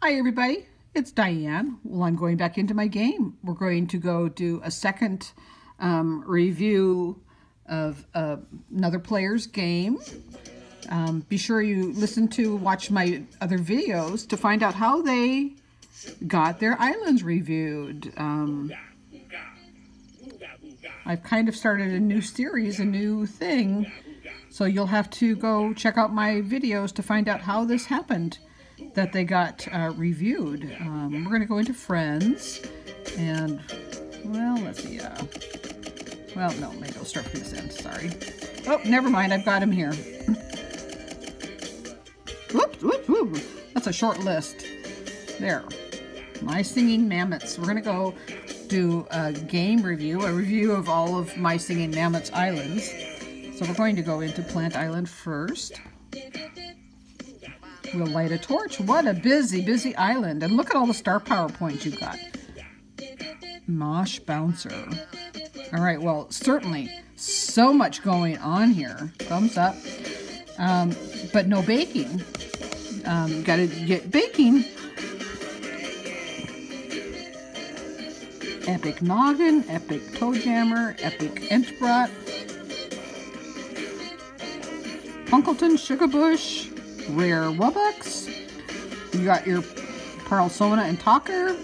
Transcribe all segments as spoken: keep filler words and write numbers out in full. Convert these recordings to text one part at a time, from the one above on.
Hi everybody, it's Diane. Well, I'm going back into my game. We're going to go do a second um, review of uh, another player's game. Um, be sure you listen to, watch my other videos to find out how they got their islands reviewed. Um, I've kind of started a new series, a new thing, so you'll have to go check out my videos to find out how this happened, that they got uh, reviewed. Um, we're going to go into Friends, and, well, let's see. Uh, well, no, maybe I'll start from this end. Sorry. Oh, never mind. I've got him here. Whoops, whoops, whoops. That's a short list. There. My Singing Mammoths. We're going to go do a game review, a review of all of My Singing Mammoths islands. So we're going to go into Plant Island first. We'll light a torch. What a busy, busy island. And look at all the star power points you've got. Mosh Bouncer. All right, well, certainly so much going on here. Thumbs up. Um, but no baking. Um, got to get baking. Epic Noggin, Epic Toe Jammer, Epic Entbrat, Punkleton Sugar Bush, Rare Wubbox. You got your Pearl Sona and Talker.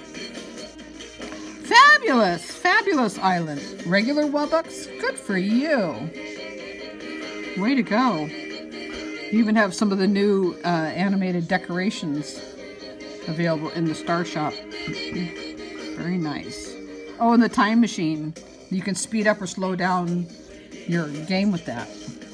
Fabulous, fabulous island. Regular Wubbox, good for you. Way to go. You even have some of the new uh, animated decorations available in the Star Shop. Very nice. Oh, and the time machine. You can speed up or slow down your game with that.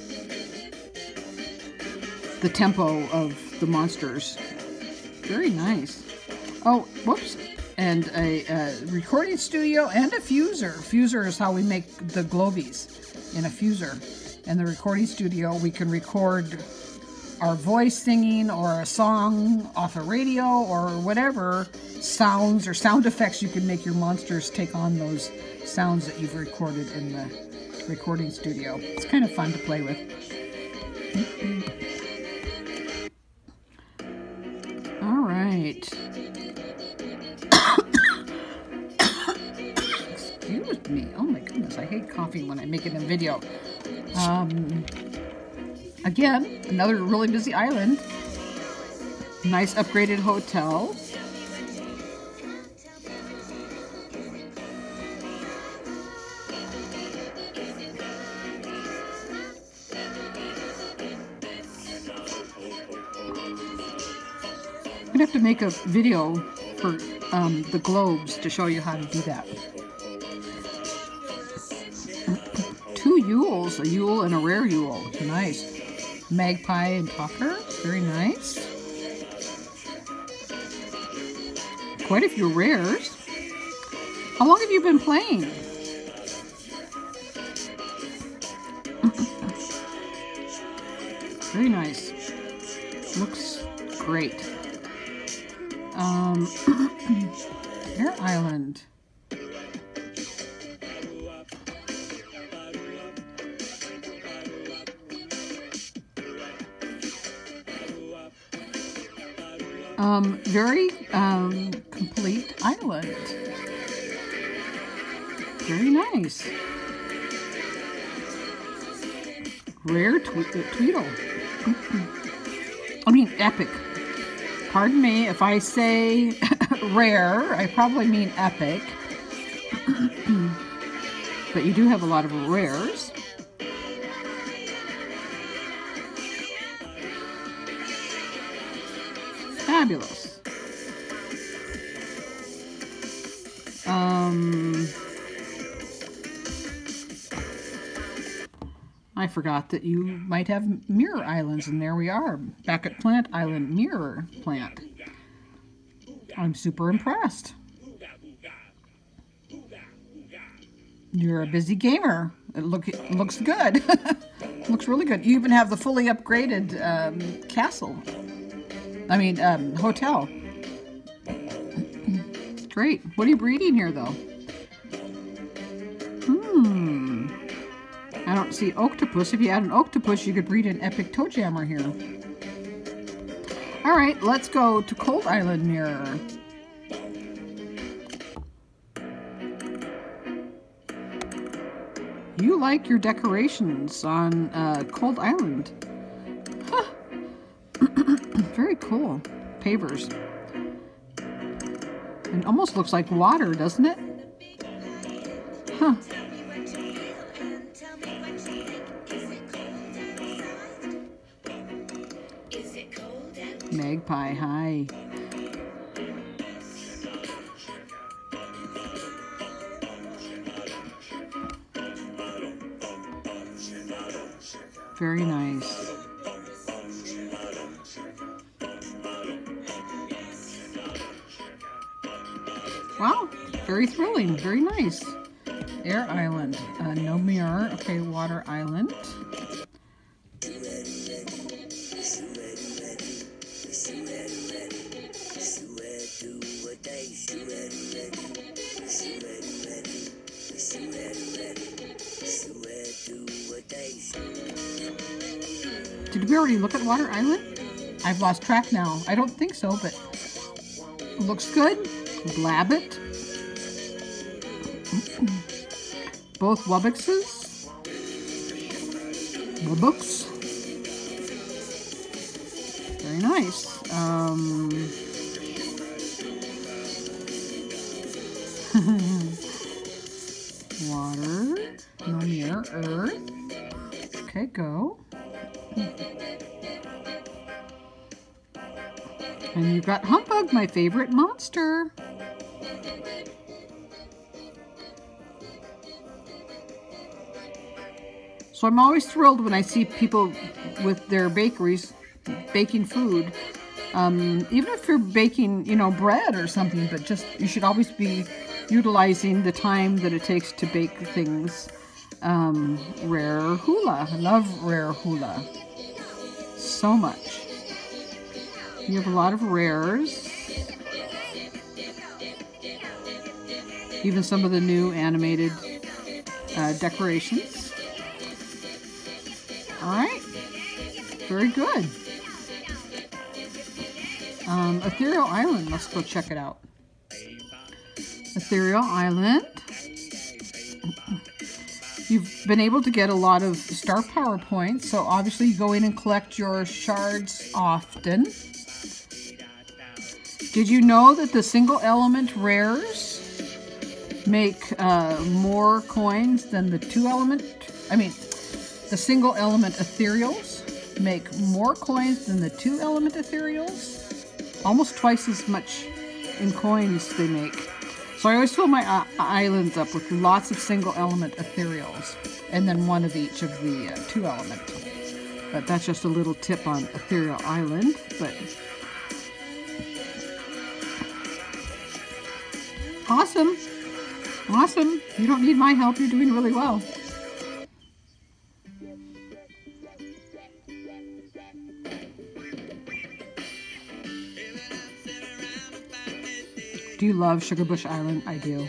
The tempo of the monsters. Very nice. Oh, whoops. And a, a recording studio and a fuser. Fuser is how we make the globies in a fuser. And the recording studio, we can record our voice singing or a song off a radio or whatever sounds or sound effects. You can make your monsters take on those sounds that you've recorded in the recording studio. It's kind of fun to play with. All right. Excuse me. Oh my goodness, I hate coughing when I make it in a video. Um, again, another really busy island. Nice upgraded hotel. I'm gonna have to make a video for um, the globes to show you how to do that. Two Yules, a Yule and a rare Yule. Nice. Magpie and Talker. Very nice. Quite a few rares. How long have you been playing? Very nice. Looks great. Um, Air Island. Um, very um, complete island. Very nice. Rare twe Tweedle. I mean, epic. Pardon me if I say rare, I probably mean epic. But you do have a lot of rares. Fabulous. Um, I forgot that you might have mirror islands, and there we are, back at Plant Island, Mirror Plant. I'm super impressed. You're a busy gamer. It, look, it looks good. Looks really good. You even have the fully upgraded um, castle. I mean, um, hotel. Great. What are you breeding here, though? Hmm. I don't see octopus. If you had an octopus, you could breed an epic toe jammer here. All right, let's go to Cold Island Mirror. You like your decorations on uh, Cold Island. Huh. Very cool. Pavers. It almost looks like water, doesn't it? Huh. Magpie, hi. Very nice. Wow, very thrilling, very nice. Air Island, uh, no mirror. Okay, Water Island. Did we already look at Water Island? I've lost track now. I don't think so, but it looks good. Blabbit. Both Wubbixes. Wubbux. Very nice. Um, water. No mirror. Earth. Okay, go. And you've got Humbug, my favorite monster. So I'm always thrilled when I see people with their bakeries baking food. Um, even if you're baking, you know, bread or something, but just, you should always be utilizing the time that it takes to bake things. Um, Rare Hula. I love Rare Hula so much. You have a lot of rares. Even some of the new animated uh, decorations. All right, very good. Um, Ethereal Island, let's go check it out. Ethereal Island. You've been able to get a lot of star power points, so obviously you go in and collect your shards often. Did you know that the single element rares make uh, more coins than the two element? I mean, the single element ethereals make more coins than the two element ethereals. Almost twice as much in coins they make. So I always fill my uh, islands up with lots of single element ethereals, and then one of each of the uh, two element. But that's just a little tip on Ethereal Island. But awesome, awesome. You don't need my help. You're doing really well. Do you love Sugarbush Island? I do.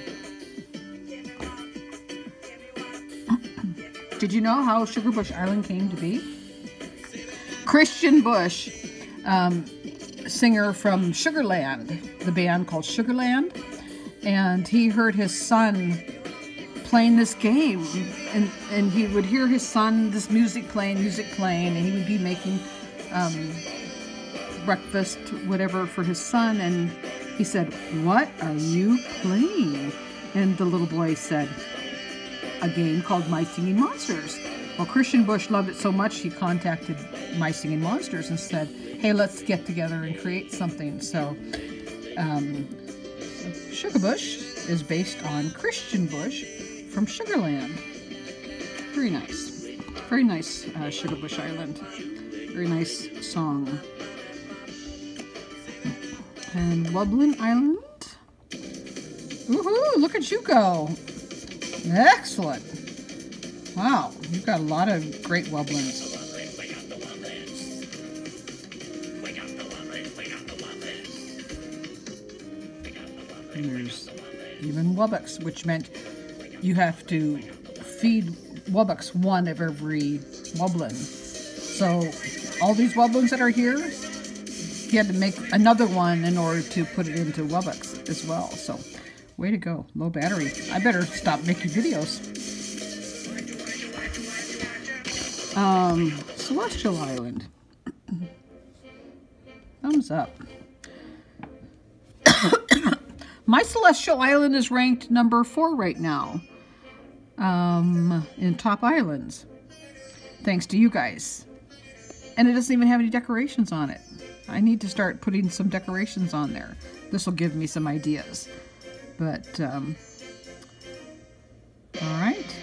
Did you know how Sugarbush Island came to be? Christian Bush, um, singer from Sugarland, the band called Sugarland, and he heard his son playing this game, and, and he would hear his son, this music playing, music playing, and he would be making um, breakfast, whatever, for his son, and he said, "What are you playing?" And the little boy said, "A game called My Singing Monsters." Well, Christian Bush loved it so much, he contacted My Singing Monsters and said, "Hey, let's get together and create something." So, um, Sugarbush is based on Christian Bush from Sugarland. Very nice. Very nice, uh, Sugarbush Island. Very nice song. And Wublin Island. Woohoo! Look at you go. Excellent. Wow, you've got a lot of great Wublins. And there's even Wubbix, which meant you have to feed Wubbix one of every Wublin. So all these Wublins that are here, he had to make another one in order to put it into WebEx as well. So, way to go. Low battery. I better stop making videos. Um, Celestial Island. Thumbs up. My Celestial Island is ranked number four right now um, in top islands. Thanks to you guys. And it doesn't even have any decorations on it. I need to start putting some decorations on there. This will give me some ideas. But, um, all right.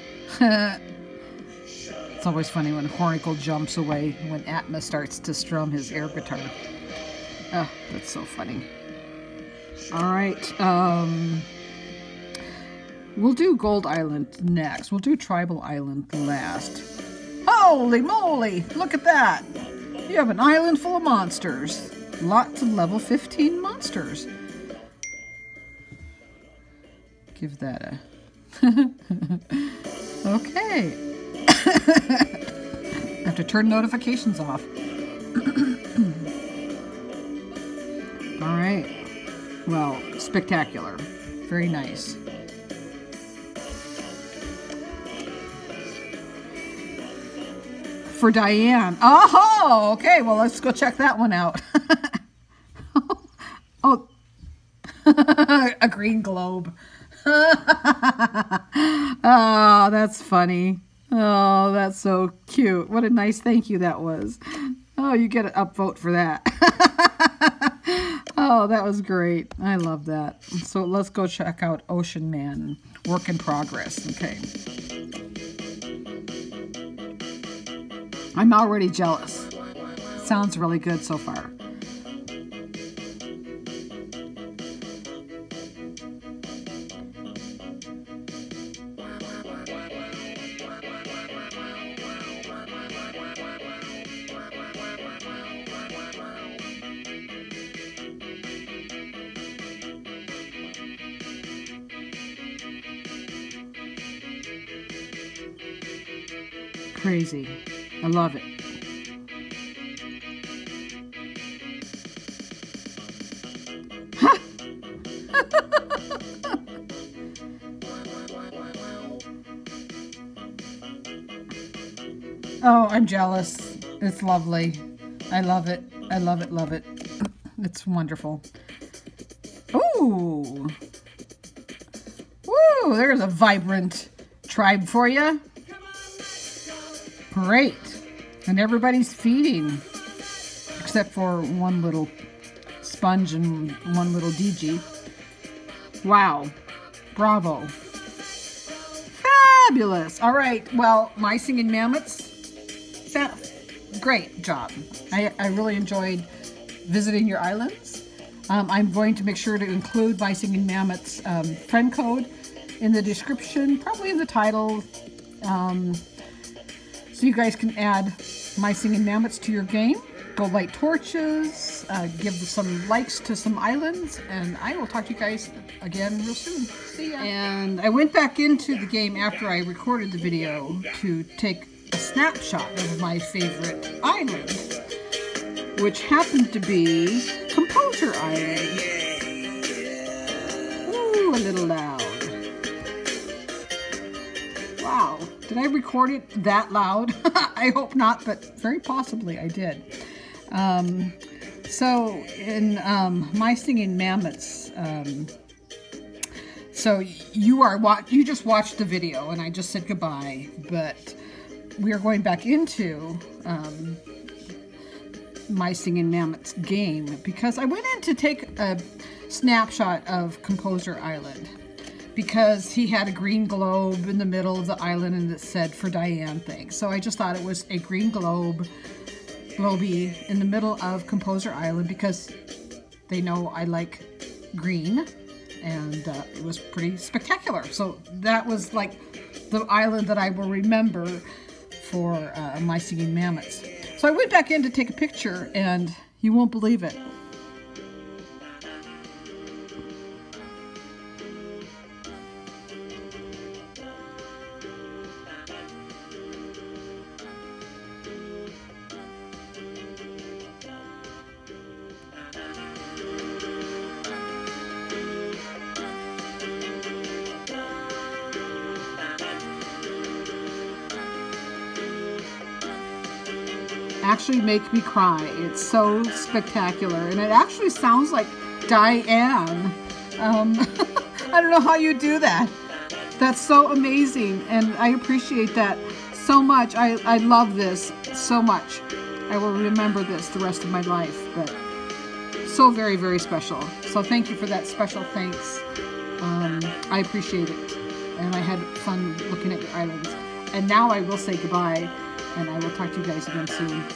It's always funny when Hornicle jumps away when Atma starts to strum his air guitar. Oh, that's so funny. All right. Um, we'll do Gold Island next. We'll do Tribal Island last. Holy moly! Look at that! You have an island full of monsters. Lots of level fifteen monsters. Give that a... Okay. I have to turn notifications off. All right. Well, spectacular. Very nice. For Diane. Oh, okay. Well, let's go check that one out. Oh, a green globe. Oh, that's funny. Oh, that's so cute. What a nice thank you that was. Oh, you get an upvote for that. Oh, that was great. I love that. So let's go check out Ocean Man. Work in progress. Okay. I'm already jealous. Sounds really good so far. Crazy. I love it. Oh, I'm jealous. It's lovely. I love it. I love it, love it. It's wonderful. Ooh. Woo, there's a vibrant tribe for you. Great. And everybody's feeding. Except for one little sponge and one little D G. Wow. Bravo. Fabulous. All right. Well, my singing mammoths. Great job. I, I really enjoyed visiting your islands. Um, I'm going to make sure to include my singing mammoths um, friend code in the description, probably in the title, um, so you guys can add my singing mammoths to your game. Go light torches, uh, give some likes to some islands, and I will talk to you guys again real soon. See ya. And I went back into the game after I recorded the video to take a snapshot of my favorite island, which happened to be Composer Island. Ooh, a little loud. Wow, did I record it that loud? I hope not, but very possibly I did. Um, so in um, my singing mammoths, um, so you are what you just watched the video, and I just said goodbye, but we are going back into um, my singing mammoths game because I went in to take a snapshot of Composer Island because he had a green globe in the middle of the island and it said for Diane things. So I just thought it was a green globe, globey in the middle of Composer Island because they know I like green, and uh, it was pretty spectacular. So that was like the island that I will remember for uh, my singing mammoths. So I went back in to take a picture, and you won't believe it. actually make me cry. It's so spectacular, and it actually sounds like Diane. Um, I don't know how you do that. That's so amazing, and I appreciate that so much. I, I love this so much. I will remember this the rest of my life, but so very, very special. So thank you for that special thanks. Um, I appreciate it, and I had fun looking at your islands. And now I will say goodbye, and I will talk to you guys again soon.